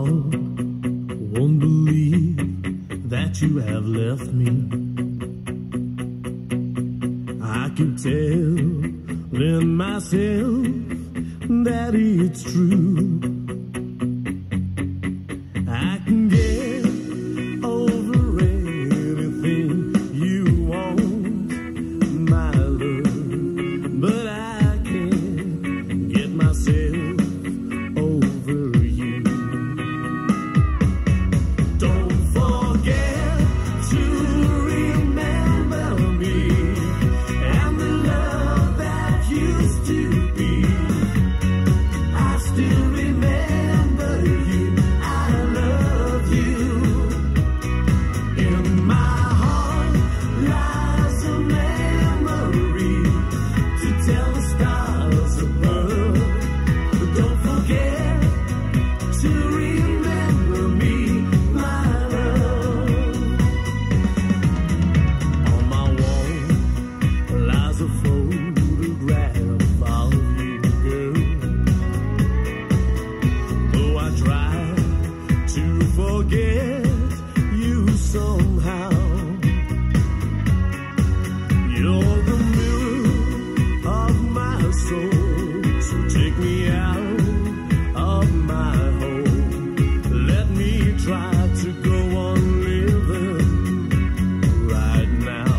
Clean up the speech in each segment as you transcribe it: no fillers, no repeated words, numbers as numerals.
heart won't believe that you have left me. I could tell in myself that it's true. I can get over anything you want, my love, but I can't get myself over you. Don't forget to remember me and the love that used to be. I still remember you. I love you. In my heart lies a memory to tell the stars above. But don't forget to remember me, my love. On my wall lies a photograph of you, girl. Though I try to forget you somehow, you're the mirror of my soul. So take me out of my home. Let me try to go on living right now.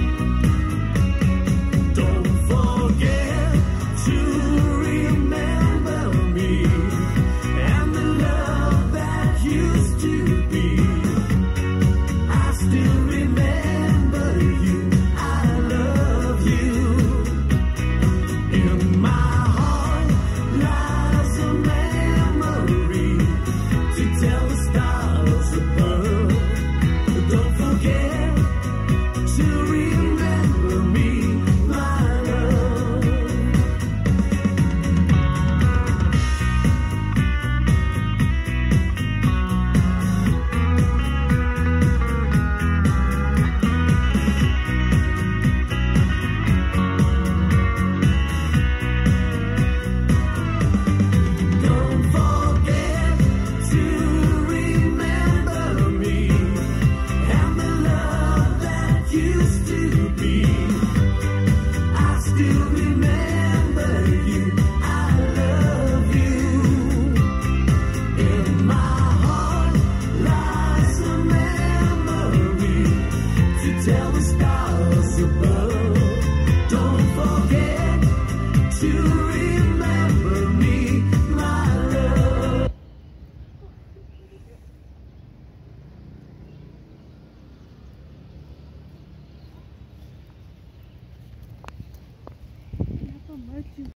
Don't forget to remember me and the love that used to be. I still remember you. I love you. In my heart lies a memory to tell the stars above. But don't forget to remember me, my love. Don't forget to remember me and the love that used to be. I still remember you. I love you. In my heart lies a memory to tell the stars above. Don't forget to remember me, my love. Martin.